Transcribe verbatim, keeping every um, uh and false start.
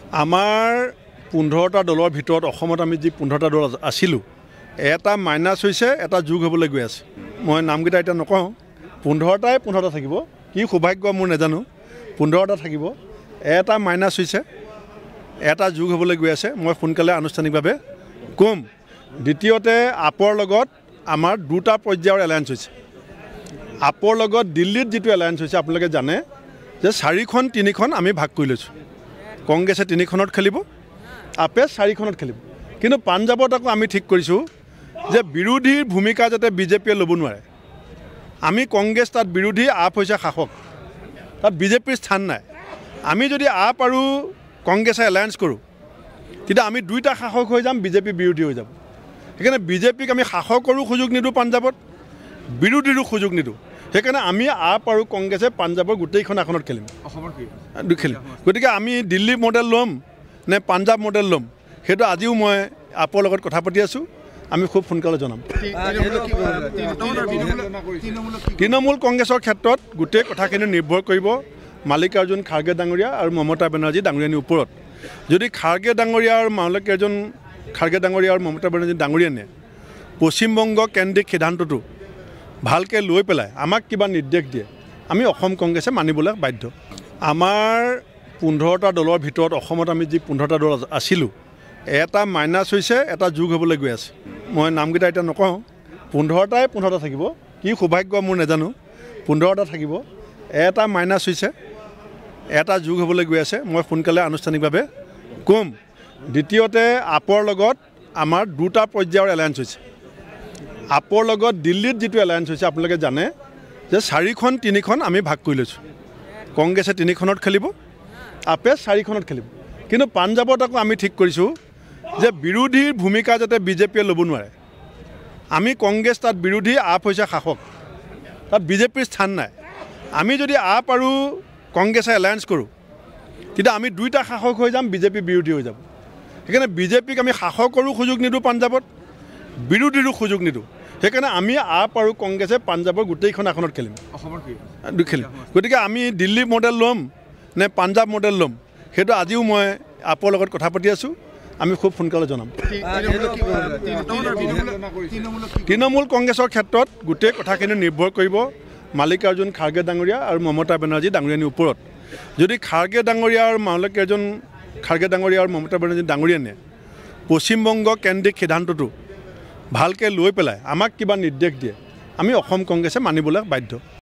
আমাৰ পোন্ধৰটা দলৰ ভিতৰত অসমত আমি যি পোন্ধৰটা দল আছিলোঁ এটা মাইনাছ হৈছে এটা যোগ হ'বলৈ গৈ আছে। মই নামকেইটা এতিয়া নকওঁ, পোন্ধৰটাই পোন্ধৰটা থাকিব, কি সৌভাগ্য মোৰ নাজানো, পোন্ধৰটা থাকিব, এটা মাইনাছ হৈছে এটা যোগ হ'বলৈ গৈ আছে। মই সোনকালে আনুষ্ঠানিকভাৱে ক'ম। দ্বিতীয়তে আপৰ লগত আমাৰ দুটা পৰ্যায়ৰ এলায়েন্স হৈছে। আপৰ লগত দিল্লীত যিটো এলায়েন্স হৈছে আপোনালোকে জানে যে চাৰিখন তিনিখন আমি ভাগ কৰি লৈছোঁ। কংগ্ৰেছে তিনিখনত খেলিব, আপে চাৰিখনত খেলিব। কিন্তু পাঞ্জাৱত আকৌ আমি ঠিক কৰিছোঁ যে বিৰোধীৰ ভূমিকা যাতে বিজেপিয়ে ল'ব নোৱাৰে। আমি কংগ্ৰেছ তাত বিৰোধী, আপ হৈছে শাসক, তাত বিজেপিৰ স্থান নাই। আমি যদি আপ আৰু কংগ্ৰেছে এলায়েন্স কৰোঁ তেতিয়া আমি দুইটা শাসক হৈ যাম, বিজেপি বিৰোধী হৈ যাব। সেইকাৰণে বিজেপিক আমি শাসকৰো সুযোগ নিদিওঁ, পাঞ্জাৱত বিৰোধীৰো সুযোগ নিদিওঁ। সেইকাৰণে আমি আপ আৰু কংগ্ৰেছে পাঞ্জাৱৰ গোটেইখন আসনত খেলিম খেলিম গতিকে আমি দিল্লী মডেল ল'ম নে পাঞ্জাৱ মডেল ল'ম সেইটো আজিও মই আপৰ লগত কথা পাতি আছোঁ। আমি খুব সোনকালে জনাম। তৃণমূল কংগ্ৰেছৰ ক্ষেত্ৰত গোটেই কথাখিনি নিৰ্ভৰ কৰিব মাল্লিকাৰ্জুন খাৰ্গে ডাঙৰীয়া আৰু মমতা বেনাৰ্জী ডাঙৰীয়ানীৰ ওপৰত। যদি খাৰ্গে ডাঙৰীয়া আৰু মাল্লিকাৰ্জুন খাৰ্গে ডাঙৰীয়া আৰু মমতা বেনাৰ্জী ডাঙৰীয়ানীয়ে পশ্চিমবংগ কেন্দ্ৰিক সিদ্ধান্তটো ভালকৈ লৈ পেলাই আমাক কিবা নিৰ্দেশ দিয়ে, আমি অসম কংগ্ৰেছে মানিবলৈ বাধ্য। আমাৰ পোন্ধৰটা দলৰ ভিতৰত অসমত আমি যি পোন্ধৰটা দল আছিলোঁ এটা মাইনাছ হৈছে এটা যোগ হ'বলৈ গৈ আছে। মই নামকেইটা এতিয়া নকওঁ, পোন্ধৰটাই পোন্ধৰটা থাকিব, কি সৌভাগ্য মোৰ নাজানো, পোন্ধৰটা থাকিব, এটা মাইনাছ হৈছে এটা যোগ হ'বলৈ গৈ আছে। মই সোনকালে আনুষ্ঠানিকভাৱে ক'ম। দ্বিতীয়তে আপৰ লগত আমাৰ দুটা পৰ্যায়ৰ এলায়েন্স হৈছে। আপৰ লগত দিল্লীত যিটো এলায়েন্স হৈছে আপোনালোকে জানে যে চাৰিখন তিনিখন আমি ভাগ কৰি লৈছোঁ। কংগ্ৰেছে তিনিখনত খেলিব, আপে চাৰিখনত খেলিব। কিন্তু পাঞ্জাৱত আকৌ আমি ঠিক কৰিছোঁ যে বিৰোধীৰ ভূমিকা যাতে বিজেপিয়ে ল'ব নোৱাৰে। আমি কংগ্ৰেছ তাত বিৰোধী, আপ হৈছে শাসক, তাত বিজেপিৰ স্থান নাই। আমি যদি আপ আৰু কংগ্ৰেছে এলায়েন্স কৰোঁ তেতিয়া আমি দুইটা শাসক হৈ যাম, বিজেপি বিৰোধী হৈ যাব। সেইকাৰণে বিজেপিক আমি শাসকৰো সুযোগ নিদিওঁ, পাঞ্জাৱত বিৰোধীৰো সুযোগ নিদিওঁ। সেইকাৰণে আমি আপ আৰু কংগ্ৰেছে পাঞ্জাৱৰ গোটেইখন আসনত খেলিম খেলিম গতিকে আমি দিল্লী মডেল ল'ম নে পাঞ্জাৱ মডেল ল'ম সেইটো আজিও মই আপৰ লগত কথা পাতি আছোঁ। আমি খুব সোনকালে জনাম। তৃণমূল কংগ্ৰেছৰ ক্ষেত্ৰত গোটেই কথাখিনি নিৰ্ভৰ কৰিব মাল্লিকাৰ্জুন খাৰ্গে ডাঙৰীয়া আৰু মমতা বেনাৰ্জী ডাঙৰীয়ানীৰ ওপৰত। যদি খাৰ্গে ডাঙৰীয়া আৰু মাল্লিকাৰ্জুন খাৰ্গে ডাঙৰীয়া আৰু মমতা বেনাৰ্জী ডাঙৰীয়ানীয়ে পশ্চিমবংগ কেন্দ্ৰিক সিদ্ধান্তটো ভালকৈ লৈ পেলাই আমাক কিবা নিৰ্দেশ দিয়ে, আমি অসম কংগ্ৰেছে মানিবলৈ বাধ্য।